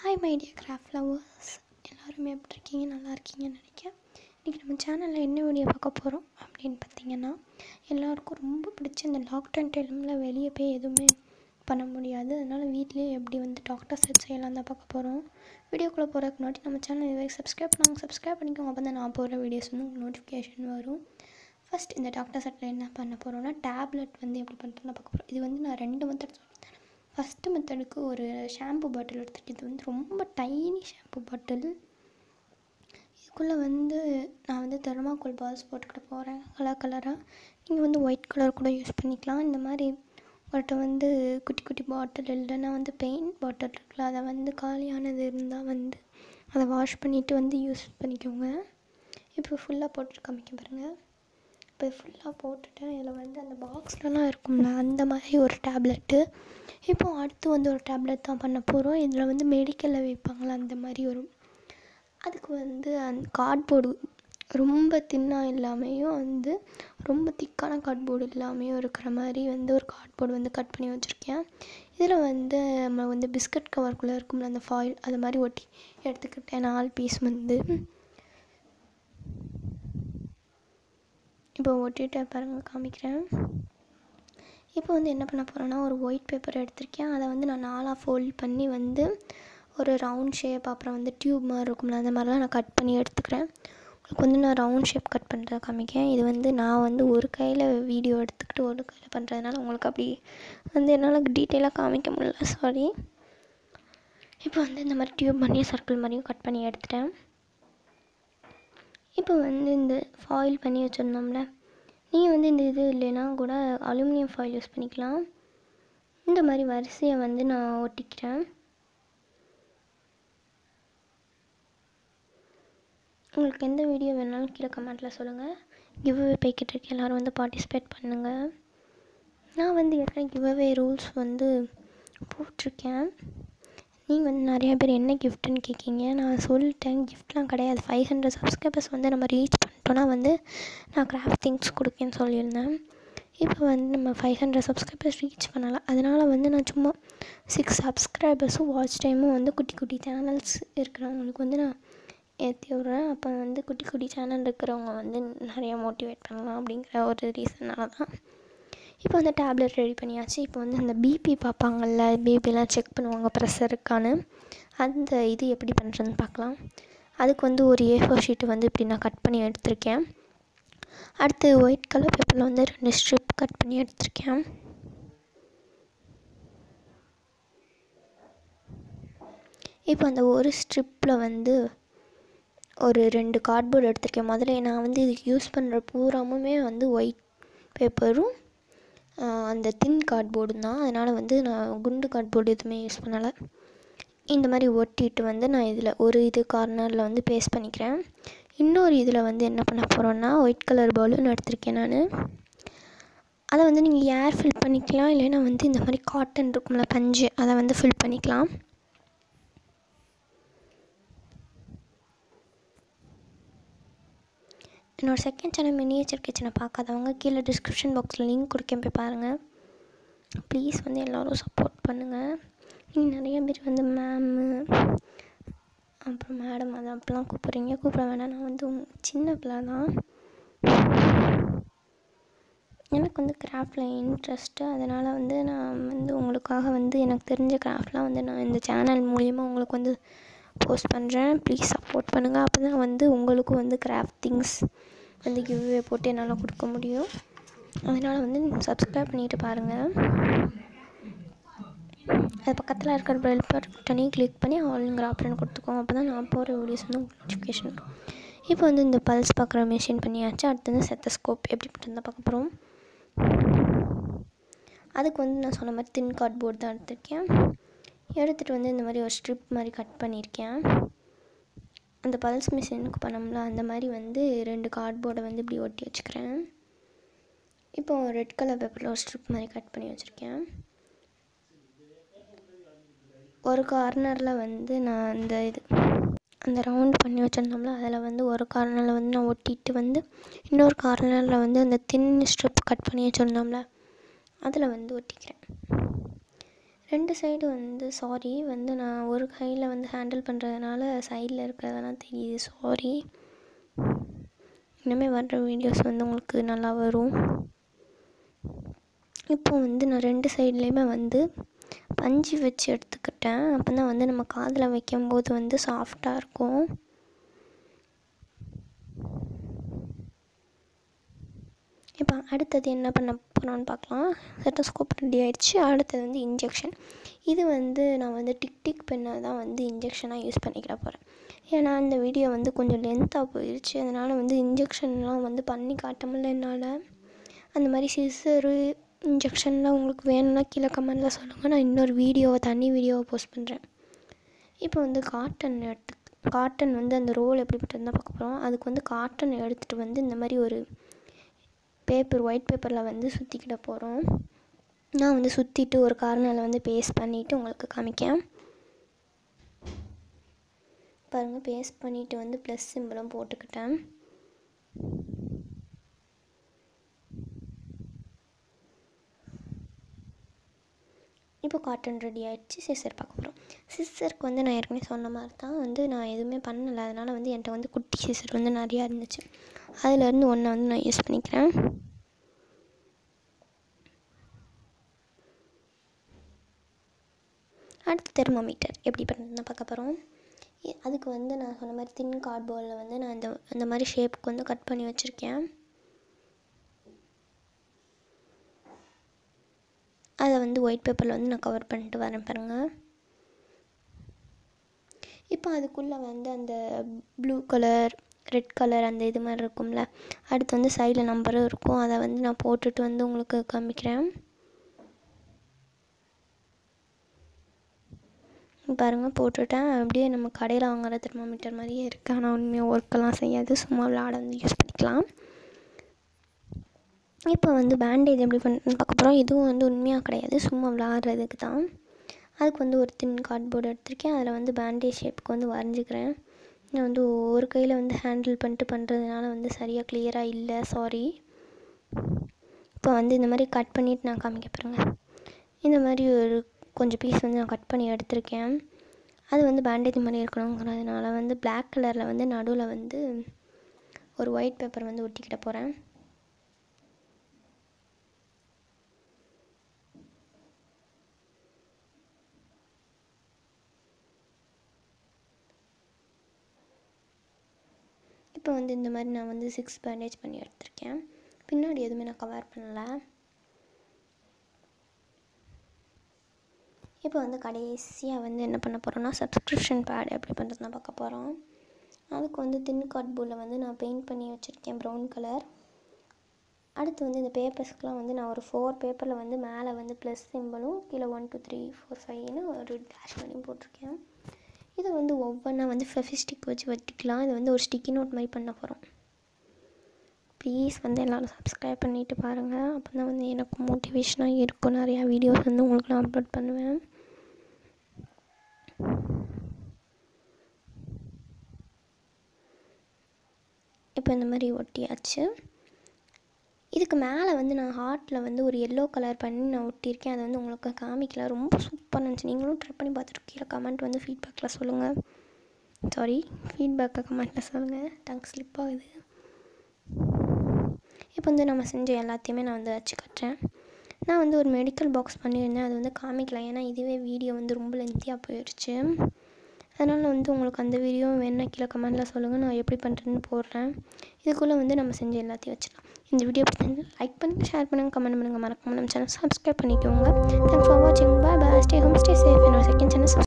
Hi my dear craft lovers, எல்லோருமே எப்படி இருக்கீங்க? நல்லா இருக்கீங்கன்னு நினைக்கிறேன். இன்றைக்கி நம்ம சேனலில் என்ன வீடியோ பார்க்க போகிறோம் அப்படின்னு பார்த்தீங்கன்னா, எல்லாருக்கும் ரொம்ப பிடிச்ச இந்த லாக்டவுன் டைமில் வெளியே போய் எதுவுமே பண்ண முடியாது. அதனால் வீட்லேயே எப்படி டாக்டர் செட் செய்யலாம் தான் பார்க்க போகிறோம். வீடியோக்குள்ளே போகிறதுக்கு முன்னாடி நம்ம சேனல் இது வரைக்கும் சப்ஸ்கிரைப் பண்ணிக்கோங்க. அப்போ தான் நான் போகிற வீடியோஸ் உங்களுக்கு நோட்டிஃபிகேஷன் வரும். ஃபஸ்ட் இந்த டாக்டர் செட்டில் என்ன பண்ண போகிறோன்னா, டேப்லெட் எப்படி பண்ணுறதுன்னு பார்க்க போகிறோம். இது நான் 2 மெத்தட் சொல்லித்தரேன். ஃபஸ்ட்டு மெத்தடுக்கு ஒரு ஷாம்பு பாட்டில் எடுத்துகிட்டு, இது ரொம்ப டைனி ஷாம்பு பாட்டில். இதுக்குள்ளே நான் தெர்மாக்கோல் பால்ஸ் போட்டுக்கிட்டு போகிறேன் கலராக. நீங்கள் ஒயிட் கலர் கூட யூஸ் பண்ணிக்கலாம். இந்த மாதிரி உங்கள்கிட்ட குட்டி குட்டி பாட்டில் இல்லைன்னா பெயிண்ட் பாட்டில் இருக்குல்ல, அதை காலியானது இருந்தால் அதை வாஷ் பண்ணிவிட்டு யூஸ் பண்ணிக்கோங்க. இப்போ ஃபுல்லாக போட்டு காமிக்க பாருங்கள். இப்போ ஃபுல்லாக போட்டுட்டேன். இதில் அந்த பாக்ஸ்லலாம் இருக்கும்ல, அந்த மாதிரி ஒரு டேப்லெட்டு. இப்போது அடுத்து ஒரு டேப்லெட் தான் பண்ண போகிறோம். இதில் மெடிக்கலில் வைப்பாங்களா அந்த மாதிரி வரும். அதுக்கு அந்த கார்ட்போர்டு ரொம்ப தின்னாக இல்லாமையும் ரொம்ப திக்கான கார்ட்போர்டு இல்லாமையும் இருக்கிற மாதிரி ஒரு கார்ட்போர்டு கட் பண்ணி வச்சுருக்கேன். இதில் நம்ம பிஸ்கட் கவருக்குள்ளே இருக்கும்ல அந்த ஃபாயில், அது மாதிரி ஒட்டி எடுத்துக்கிட்டேன் 4 பீஸ். இப்போ ஒட்டிட்டு பாருங்கள், காமிக்கிறேன். இப்போ என்ன பண்ண போகிறேன்னா, ஒரு ஒயிட் பேப்பர் எடுத்திருக்கேன். அதை நான் 4ஆக ஃபோல்ட் பண்ணி ஒரு ரவுண்ட் ஷேப், அப்புறம் டியூப் மாதிரி இருக்கும்ல, அந்த மாதிரிலாம் நான் கட் பண்ணி எடுத்துக்கிறேன். உங்களுக்கு நான் ரவுண்ட் ஷேப் கட் பண்ணுறத காமிக்கேன். இது நான் ஒரு கையில் வீடியோ எடுத்துக்கிட்டு ஒரு கையில் பண்ணுறதுனால உங்களுக்கு அப்படி என்னால் டீட்டெயிலாக காமிக்க முடியல, சாரி. இப்போ இந்த மாதிரி டியூப் பண்ணி சர்க்கிள் மாதிரியும் கட் பண்ணி எடுத்துட்டேன். இப்போ இந்த ஃபாயில் பண்ணி வச்சுருந்தோம்ல, நீங்கள் இந்த இது இல்லைன்னா கூட அலுமினியம் ஃபாயில் யூஸ் பண்ணிக்கலாம். இந்த மாதிரி வரிசையை நான் ஒட்டிக்கிறேன். உங்களுக்கு எந்த வீடியோ வேணாலும் கீழே கமெண்ட்டில் சொல்லுங்கள். கிவ்அவே போய்கிட்டு இருக்கு, எல்லோரும் பார்ட்டிசிபேட் பண்ணுங்கள். நான் ஏற்கனவே கிவ்அவே ரூல்ஸ் போட்டிருக்கேன். நீங்கள் நிறையா பேர் என்ன கிஃப்ட்டுன்னு கேட்கீங்க. நான் சொல்லிட்டேன், கிஃப்ட்லாம் கிடையாது. 500 சப்ஸ்கிரைபர்ஸ் நம்ம ரீச் பண்ணிட்டோன்னா நான் கிராஃப்ட் திங்ஸ் கொடுக்கேன்னு சொல்லியிருந்தேன். இப்போ நம்ம 500 சப்ஸ்கிரைபர்ஸ் ரீச் பண்ணலை. அதனால் நான் சும்மா 6 சப்ஸ்கிரைபர்ஸும் வாட்ச் டைமும் குட்டி குட்டி சேனல்ஸ் இருக்கிறவங்களுக்கு நான் ஏற்றி விட்றேன். அப்போ குட்டி குட்டி சேனல் இருக்கிறவங்க நிறையா மோட்டிவேட் பண்ணலாம் அப்படிங்கிற ஒரு ரீசனால் தான். இப்போ டேப்லெட் ரெடி பண்ணியாச்சு. இப்போ அந்த பிபி பார்ப்பாங்கள்ல, பிபிலாம் செக் பண்ணுவாங்க ப்ரெஷர் இருக்கான்னு, அந்த இது எப்படி பண்ணுறதுன்னு பார்க்கலாம். அதுக்கு ஒரு A4 ஷீட்டு இப்படி நான் கட் பண்ணி எடுத்திருக்கேன். அடுத்து ஒயிட் கலர் பேப்பரில் 2 ஸ்ட்ரிப் கட் பண்ணி எடுத்திருக்கேன். இப்போ ஒரு ஸ்ட்ரிப்பில் ஒரு 2 கார்ட்போர்டு எடுத்திருக்கேன். முதல்ல நான் இதுக்கு யூஸ் பண்ணுற பூராமுமே ஒயிட் பேப்பரும் அந்த தின் கார்ட்போர்டு தான். அதனால் நான் குண்டு கார்ட்போர்டு எதுவுமே யூஸ் பண்ணலை. இந்த மாதிரி ஒட்டிட்டு நான் இதில் ஒரு இது கார்னரில் பேஸ்ட் பண்ணிக்கிறேன். இன்னொரு இதில் என்ன பண்ண போகிறோன்னா, ஒயிட் கலர் பலூன் எடுத்திருக்கேன் நான். அதை நீங்கள் ஏர் ஃபில் பண்ணிக்கலாம், இல்லைன்னா இந்த மாதிரி காட்டன் இருக்கும்ல, பஞ்சு, அதை ஃபில் பண்ணிக்கலாம். என்னோடய செகண்ட் சேனல் மினியேச்சர் கிச்சனை பார்க்காதவங்க கீழே டிஸ்கிரிப்ஷன் பாக்ஸில் லிங்க் கொடுக்கேன், போய் பாருங்கள். ப்ளீஸ் எல்லோரும் சப்போர்ட் பண்ணுங்கள். நீங்கள் நிறைய பேர் மேமு அப்புறம் மேடம் அதை அப்படிலாம் கூப்பிட்றீங்க. கூப்பிட வேணாம், நான் சின்ன பிள்ளை தான். எனக்கு கிராஃப்டில் இன்ட்ரெஸ்ட்டு. அதனால் நான் உங்களுக்காக எனக்கு தெரிஞ்ச கிராஃப்ட்லாம் நான் இந்த சேனல் மூலிமா உங்களுக்கு போஸ்ட் பண்ணுறேன். ப்ளீஸ் சப்போர்ட் பண்ணுங்கள். அப்போ தான் உங்களுக்கும் கிராஃப்ட் திங்ஸ் கிவ்வே போட்டு என்னால் கொடுக்க முடியும். அதனால் சப்ஸ்கிரைப் பண்ணிவிட்டு பாருங்கள். அது பக்கத்தில் இருக்கிற பெல் பட்டனையும் கிளிக் பண்ணி ஆளுங்கிற ஆப்ஷன் கொடுத்துக்கோங்க. அப்போ தான் நான் போகிற வீடியோஸ் உங்களுக்கு நோட்டிஃபிகேஷன் வரும். இப்போ இந்த பல்ஸ் பார்க்குற மிஷின் பண்ணியாச்சு. அடுத்து ஸ்டெத்தஸ்கோப் எப்படி பண்ணுறதை பார்க்க போகிறோம். அதுக்கு நான் சொன்ன மாதிரி தின் கார்ட்போர்டு தான் எடுத்திருக்கேன். எடுத்துகிட்டு இந்த மாதிரி ஒரு ஸ்ட்ரிப் மாதிரி கட் பண்ணியிருக்கேன். அந்த பல்ஸ் மிஷினுக்கு பண்ணோம்ல, அந்த மாதிரி 2 கார்ட்போர்டை இப்படி ஒட்டி வச்சுக்கிறேன். இப்போ ரெட் கலர் பேப்பரில் ஒரு ஸ்ட்ரிப் மாதிரி கட் பண்ணி வச்சுருக்கேன். ஒரு கார்னரில் நான் அந்த ரவுண்ட் பண்ணி வச்சுருந்தோம்ல, அதில் ஒரு கார்னரில் நான் ஒட்டிட்டு இன்னொரு கார்னரில் அந்த தின் ஸ்ட்ரிப் கட் பண்ணி வச்சுருந்தோம்ல, அதில் ஒட்டிக்கிறேன். 2 சைடு வந்து சாரி வந்து நான் ஒரு கையில் வந்து ஹேண்டில் பண்ணுறதுனால சைடில் இருக்கிறதெல்லாம் தெரியுது, சாரி. இனிமேல் வர்ற வீடியோஸ் வந்து உங்களுக்கு நல்லா வரும். இப்போ வந்து நான் 2 சைட்லேயுமே வந்து பஞ்சு வச்சு எடுத்துக்கிட்டேன். அப்போ தான் வந்து நம்ம காதில் வைக்கும்போது வந்து சாஃப்டாக இருக்கும். இப்போ அடுத்தது என்ன பண்ண போகிறோன்னு பார்க்கலாம். ஸ்டெத்தோஸ்கோப் ரெடி ஆகிடுச்சு. அடுத்தது வந்து இன்ஜெக்ஷன். இது வந்து நான் வந்து டிக் பெண்ணை தான் வந்து இன்ஜெக்ஷனாக யூஸ் பண்ணிக்கிட போகிறேன். ஏன்னா இந்த வீடியோ வந்து கொஞ்சம் லென்த்தாக போயிடுச்சு. அதனால் வந்து இன்ஜெக்ஷன்லாம் வந்து பண்ணி காட்ட முடியல என்னால். அந்த மாதிரி சிசரு இன்ஜெக்ஷன்லாம் உங்களுக்கு வேணும்னா கீழே கமெண்டில் சொல்லுங்கள். நான் இன்னொரு தனி வீடியோவை போஸ்ட் பண்ணுறேன். இப்போ வந்து காட்டன் வந்து அந்த ரோல் எப்படிப்பட்டது தான் பார்க்க போகிறோம். அதுக்கு வந்து காட்டன் எடுத்துகிட்டு வந்து இந்த மாதிரி ஒரு ஒயிட் பேப்பரில் வந்து சுற்றிக்கிட போகிறோம். நான் வந்து சுற்றிட்டு ஒரு கார்னரில் வந்து பேஸ்ட் பண்ணிவிட்டு உங்களுக்கு காமிக்கேன். பாருங்கள், பேஸ்ட் பண்ணிவிட்டு வந்து ப்ளஸ் சிம்பிளும் போட்டுக்கிட்டேன். இப்போ காட்டன் ரெடி ஆகிடுச்சு. சிசர் பார்க்க போகிறோம். சிசருக்கு வந்து நான் ஏற்கனவே சொன்ன மாதிரி தான் வந்து நான் எதுவுமே பண்ணலை. அதனால் வந்து என்கிட்ட வந்து குட்டி சிசர் வந்து நிறையா இருந்துச்சு. அதிலேருந்து ஒன்றை வந்து நான் யூஸ் பண்ணிக்கிறேன். அடுத்து தெர்மோமீட்டர் எப்படி பண்ணுறதுன்னு பார்க்க போகிறோம். அதுக்கு வந்து நான் சொன்ன மாதிரி தின் கார்ட்போர்டில் வந்து நான் இந்த மாதிரி ஷேப்புக்கு வந்து கட் பண்ணி வச்சுருக்கேன். அதை வந்து ஒயிட் பேப்பரில் வந்து நான் கவர் பண்ணிட்டு வரேன் பாருங்கள். இப்போ அதுக்குள்ளே வந்து அந்த ப்ளூ கலர், ரெட் கலர் அந்த இது மாதிரி இருக்கும்ல, அடுத்து வந்து சைடில் நம்பரும் இருக்கும். அதை வந்து நான் போட்டுட்டு வந்து உங்களுக்கு காமிக்கிறேன். பாருங்கள், போட்டுவிட்டேன். அப்படியே நம்ம கடையில் வாங்குகிற தெர்மோமீட்டர் மாதிரியே இருக்குது. ஆனால் உண்மையாக ஒர்க்கெல்லாம் செய்யாது. சும்மா விளாட வந்து யூஸ் பண்ணிக்கலாம். இப்போ வந்து பேண்டேஜ் எப்படி பண்ணுறதுன்னு பார்க்க போகிறோம். இதுவும் வந்து உண்மையாக கிடையாது, சும்மா விளாட்றதுக்கு தான். அதுக்கு வந்து ஒரு தின் கார்ட்போர்டு எடுத்திருக்கேன். அதில் வந்து பேண்டேஜ் ஷேப்புக்கு வந்து வரைஞ்சிக்கிறேன். நான் வந்து ஒரு கையில் வந்து ஹேண்டில் பண்ணிட்டு பண்ணுறதுனால வந்து சரியாக கிளியராக இல்லை, சாரி. இப்போ வந்து இந்த மாதிரி கட் பண்ணிவிட்டு நான் காமிக்க பாருங்க. இந்த மாதிரி ஒரு கொஞ்சம் பீஸ் வந்து நான் கட் பண்ணி எடுத்திருக்கேன். அது வந்து பேண்டேஜ் மாதிரி இருக்கணுங்கிறதுனால வந்து பிளாக் கலரில் வந்து நடுவில் வந்து ஒரு ஒயிட் பேப்பர் வந்து ஒட்டிக்கிட்ட போகிறேன். இப்போ வந்து இந்த மாதிரி நான் வந்து 6 பேண்டேஜ் பண்ணி எடுத்திருக்கேன். பின்னாடி எதுவுமே நான் கவர் பண்ணலை. இப்போ வந்து கடைசியாக வந்து என்ன பண்ண போகிறோன்னா சப்ஸ்கிரிப்ஷன் பேட் எப்படி பண்ணுறதுனா பார்க்க போகிறோம். அதுக்கு வந்து தின் கார்ட்போர்டில் வந்து நான் பெயிண்ட் பண்ணி வச்சுருக்கேன் ப்ரௌன் கலர். அடுத்து வந்து இந்த பேப்பர்ஸ்க்கெலாம் வந்து நான் ஒரு 4 பேப்பரில் வந்து மேலே வந்து ப்ளஸ் சிம்பிளும் கீழே 1 2 3 4 5ன்னு ஒரு டேஷ் பண்ணியும் போட்டிருக்கேன். இதை வந்து ஒவ்வொன்றா வந்து ஃபெவிஸ்டிக் வச்சு வட்டிக்கலாம். இது வந்து ஒரு ஸ்டிக்கி நோட் மாதிரி பண்ண போகிறோம். ப்ளீஸ் வந்து எல்லோரும் சப்ஸ்கிரைப் பண்ணிவிட்டு பாருங்கள். அப்போ தான் வந்து எனக்கு மோட்டிவேஷனாக இருக்கும். நிறையா வீடியோஸ் வந்து உங்களுக்கு நான் அப்லோட் பண்ணுவேன். இப்போ இந்த மாதிரி ஒட்டியாச்சு. இதுக்கு மேலே வந்து நான் ஹார்ட்டில் வந்து ஒரு எல்லோ கலர் பண்ணி நான் ஒட்டியிருக்கேன். அதை வந்து உங்களுக்கு காமிக்கல. ரொம்ப சூப்பராக இருந்துச்சு. நீங்களும் ட்ரை பண்ணி பார்த்துட்டு கீழே கமெண்ட் வந்து ஃபீட்பேக்கில் சொல்லுங்கள். ஃபீட்பேக்கை கமெண்ட்டில் சொல்லுங்கள். டங் ஸ்லிப் ஆகுது. இப்போ வந்து நம்ம செஞ்ச எல்லாத்தையுமே நான் வந்து வச்சு கட்டுறேன். நான் வந்து ஒரு மெடிக்கல் பாக்ஸ் பண்ணியிருந்தேன். அது வந்து காமிக்கலாம். ஏன்னா இதுவே வீடியோ வந்து ரொம்ப லென்த்தியாக போயிடுச்சு. அதனால் வந்து உங்களுக்கு அந்த வீடியோ வேணுன்னா கீழே கமெண்டில் சொல்லுங்கள். நான் எப்படி பண்ணுறேன்னு போடுறேன். இதுக்குள்ளே வந்து நம்ம செஞ்ச எல்லாத்தையும் வச்சிடலாம். இந்த வீடியோ பிடிச்சிருந்தா லைக் பண்ணுங்கள், ஷேர் பண்ணுங்கள், கமெண்ட் பண்ணுங்கள். மறக்காம நம்ம சேனல் சப்ஸ்கிரைப் பண்ணிக்கோங்க. தேங்க்ஸ் ஃபார் வாட்சிங். Bye bye. Stay home, stay safe. என்னோட செகண்ட் சேனல்